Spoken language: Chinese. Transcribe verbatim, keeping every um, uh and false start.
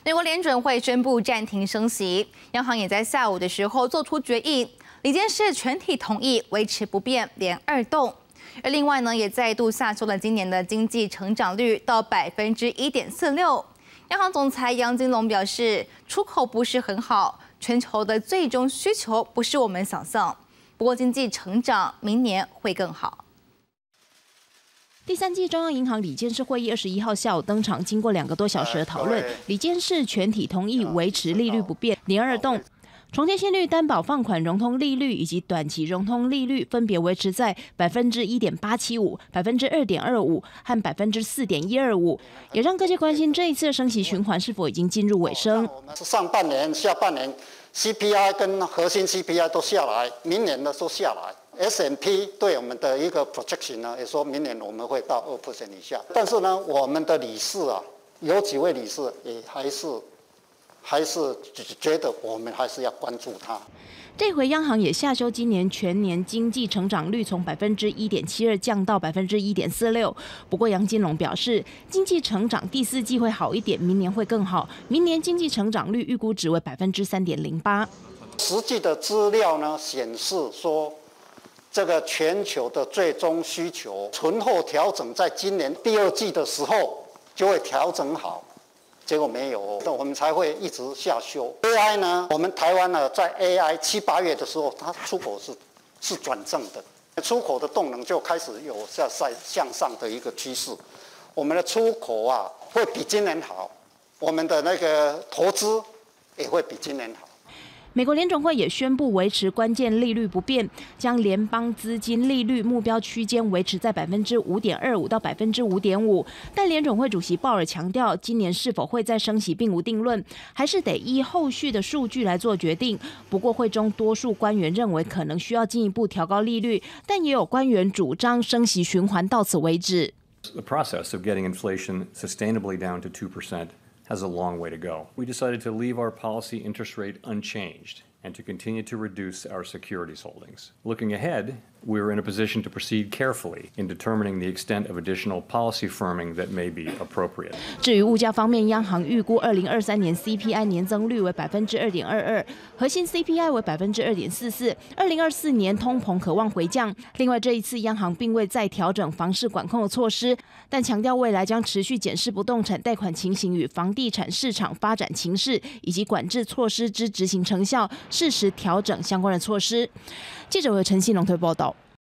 美国联准会宣布暂停升息，央行也在下午的时候做出决议，理监事全体同意维持不变，连二动。而另外呢，也再度下修了今年的经济成长率到百分之一点四六。央行总裁杨金龙表示，出口不是很好，全球的最终需求不是我们想象，不过经济成长明年会更好。 第三季中央银行理监事会议二十一号下午登场，经过两个多小时的讨论，理监事全体同意维持利率不变，连二动。重贴现率担保放款融通利率以及短期融通利率分别维持在百分之一点八七五、百分之二点二五和百分之四点一二五，也让各界关心这一次的升息循环是否已经进入尾声。 上半年、下半年 C P I 跟核心 C P I 都下来，明年的都下来。 S and P 对我们的一个 projection 呢，也说明年我们会到二 percent 以下。但是呢，我们的理事啊，有几位理事也还是还是觉得我们还是要关注它。 这回央行也下修今年全年经济成长率从百分之一点七二降到百分之一点四六。不过杨金龙表示，经济成长第四季会好一点，明年会更好。明年经济成长率预估值为百分之三点零八。 实际的资料呢显示说。 这个全球的最终需求存后调整，在今年第二季的时候就会调整好，结果没有，那我们才会一直下修。A I 呢，我们台湾呢，在 A I 七八月的时候，它出口是是转正的，出口的动能就开始有向上向上的一个趋势。我们的出口啊，会比今年好，我们的那个投资也会比今年好。 美国联准会也宣布维持关键利率不变，将联邦资金利率目标区间维持在百分之五点二五到百分之五点五。但联准会主席鲍尔强调，今年是否会再升息并无定论，还是得依后续的数据来做决定。不过会中多数官员认为可能需要进一步调高利率，但也有官员主张升息循环到此为止。 The process of getting inflation sustainably down to two percent. has a long way to go. We decided to leave our policy interest rate unchanged and to continue to reduce our securities holdings. Looking ahead, we are in a position to proceed carefully in determining the extent of additional policy firming that may be appropriate. 至于物价方面，央行预估二零二三年 C P I 年增率为百分之二点二二，核心 C P I 为百分之二点四四。二零二四年通膨可望回降。另外，这一次央行并未再调整房市管控的措施，但强调未来将持续检视不动产贷款情形与房地产市场发展情势以及管制措施之执行成效，适时调整相关的措施。记者为陈信龙推报道。